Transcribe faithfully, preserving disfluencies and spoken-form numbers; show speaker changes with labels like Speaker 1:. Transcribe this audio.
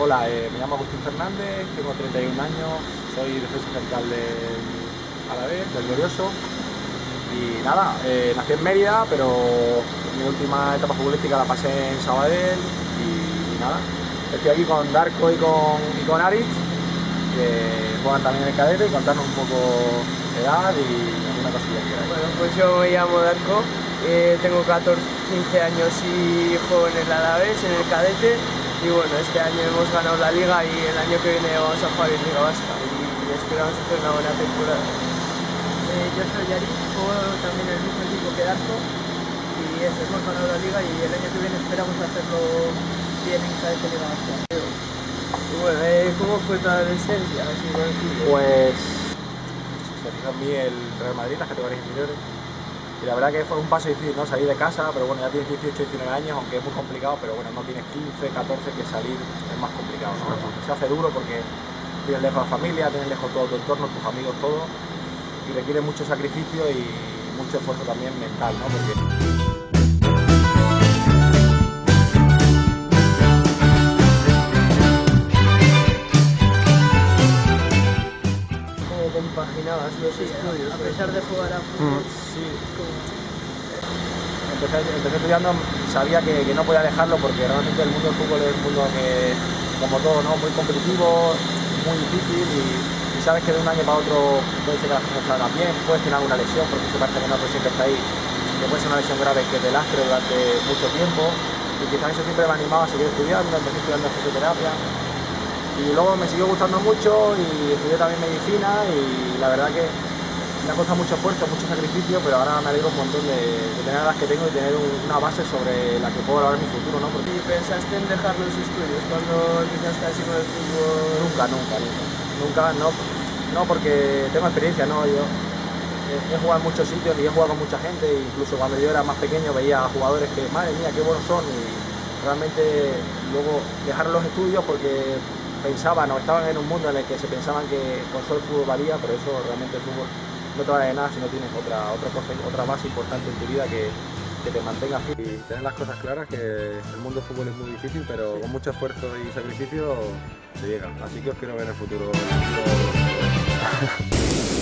Speaker 1: Hola, eh, me llamo Agustín Fernández, tengo treinta y un años, soy defensa central del Alavés, del Glorioso. Y nada, eh, nací en Mérida, pero mi última etapa futbolística la pasé en Sabadell y, y nada. Estoy aquí con Darko y con, y con Aritz, que juegan también en el cadete, y contarnos un poco de edad y alguna cosilla que queráis.
Speaker 2: Bueno, pues yo me llamo Darko, eh, tengo catorce, quince años y juego en el Alavés, en el cadete. Y bueno, este año hemos ganado la Liga y el año que viene vamos a jugar en Liga Vasca y esperamos hacer una buena temporada.
Speaker 3: Eh, yo soy Yari, juego también en el mismo equipo que Darko y eso, hemos ganado la Liga y el año que viene esperamos hacerlo bien en cadete Liga Vasca.
Speaker 2: Y bueno, eh, ¿cómo fue tu adolescencia? Así por decirlo.
Speaker 1: Pues se fijó en mí el Real Madrid, las categorías inferiores. Y la verdad que fue un paso difícil, ¿no? Salir de casa, pero bueno, ya tienes dieciocho, diecinueve años, aunque es muy complicado, pero bueno, no tienes quince, catorce, que salir es más complicado, ¿no? Se hace duro porque tienes lejos a la familia, tienes lejos todo tu entorno, tus amigos, todo, y requiere mucho sacrificio y mucho esfuerzo también mental, ¿no? Porque...
Speaker 2: Compaginabas los
Speaker 3: Sí,
Speaker 2: estudios,
Speaker 3: a pesar de jugar a fútbol.
Speaker 1: Sí. Empecé, empecé estudiando, sabía que, que no podía dejarlo porque realmente el mundo del fútbol es un mundo que, como todo, ¿no? Muy competitivo, muy difícil y, y sabes que de un año para otro puede ser que las cosas salgan bien, puedes tener alguna lesión porque se parece que no, pero siempre está ahí, que puede ser una lesión grave que te lastre durante mucho tiempo y quizás eso siempre me animaba a seguir estudiando, empecé estudiando fisioterapia. Y luego me siguió gustando mucho y estudié también medicina y la verdad que me ha costado mucho esfuerzo, mucho sacrificio, pero ahora me alegro un montón de, de tener las que tengo y tener un, una base sobre la que puedo lograr mi futuro, ¿no? Porque...
Speaker 2: ¿Y pensaste en dejar los estudios cuando empezaste así con el fútbol?
Speaker 1: Nunca, nunca, nunca. Nunca, no, no porque tengo experiencia, ¿no? Yo he, he jugado en muchos sitios y he jugado con mucha gente, e incluso cuando yo era más pequeño veía a jugadores que, madre mía, qué buenos son y realmente luego dejaron los estudios porque pensaban o estaban en un mundo en el que se pensaban que con solo el fútbol valía, pero eso realmente el fútbol no te vale de nada si no tienes otra, otra cosa, otra base importante en tu vida que, que te mantenga firme. Y tener las cosas claras, que el mundo del fútbol es muy difícil, pero sí, con mucho esfuerzo y sacrificio se llega. Así que os quiero ver en el futuro. En el futuro...